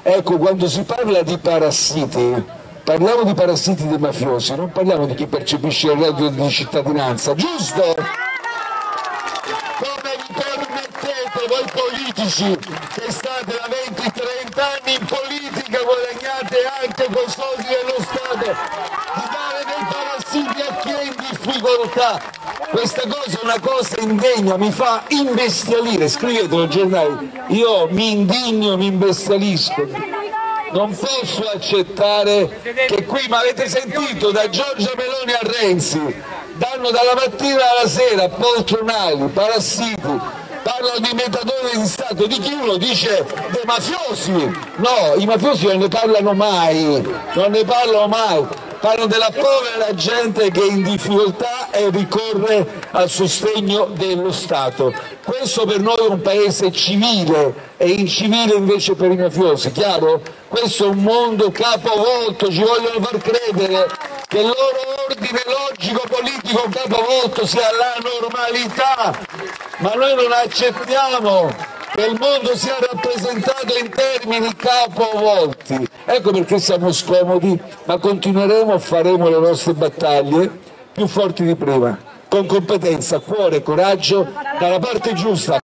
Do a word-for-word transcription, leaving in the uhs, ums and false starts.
Ecco, quando si parla di parassiti, parliamo di parassiti dei mafiosi, non parliamo di chi percepisce il reddito di cittadinanza, giusto? Come vi permettete voi politici che state da venti trenta anni in politica, guadagnate anche con soldi dello Stato, di dare dei parassiti a chi è in difficoltà? Questa cosa è una cosa indegna, mi fa imbestialire, scrivetelo ai giornali, io mi indigno, mi imbestialisco. Non posso accettare che qui, ma avete sentito, da Giorgia Meloni a Renzi, danno dalla mattina alla sera poltronali, parassiti, parlano di metadone di Stato, di chi uno dice dei mafiosi, no, i mafiosi non ne parlano mai, non ne parlano mai, parlano della povera gente che è in difficoltà e ricorre al sostegno dello Stato. Questo per noi è un paese civile e incivile invece per i mafiosi, chiaro? Questo è un mondo capovolto, ci vogliono far credere che il loro ordine logico politico capovolto sia la normalità, ma noi non accettiamo che il mondo sia rappresentato in termini capovolti. Ecco perché siamo scomodi, ma continueremo, faremo le nostre battaglie più forti di prima, con competenza, cuore, coraggio, dalla parte giusta.